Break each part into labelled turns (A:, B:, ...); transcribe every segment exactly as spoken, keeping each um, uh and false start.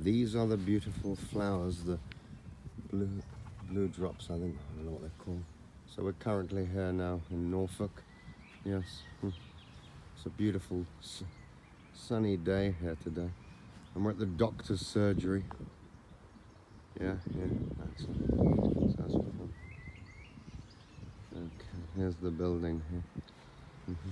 A: these are the beautiful flowers, the blue blue drops, I think. I don't know what they're called. So we're currently here now in Norfolk. Yes, it's a beautiful sunny day here today. And we're at the doctor's surgery. Yeah, yeah, that's it. So that's fun. Okay, here's the building here. Mm-hmm.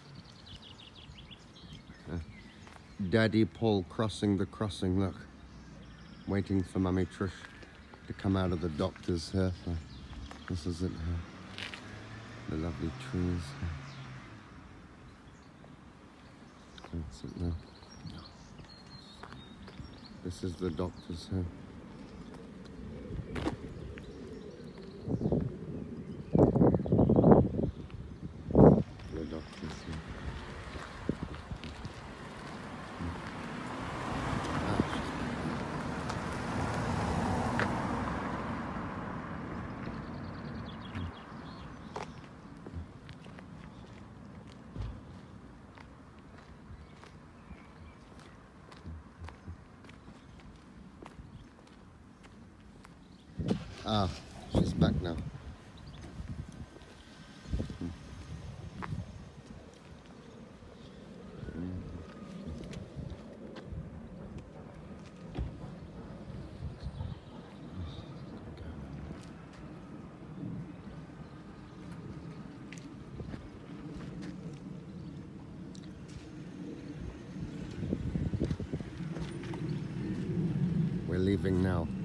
A: uh, Daddy Paul crossing the crossing, look. Waiting for Mummy Trish to come out of the doctor's here. So this is it here. The lovely trees. That's it now. This is the doctor's here. The doctor's here. Ah, she's back now. We're leaving now.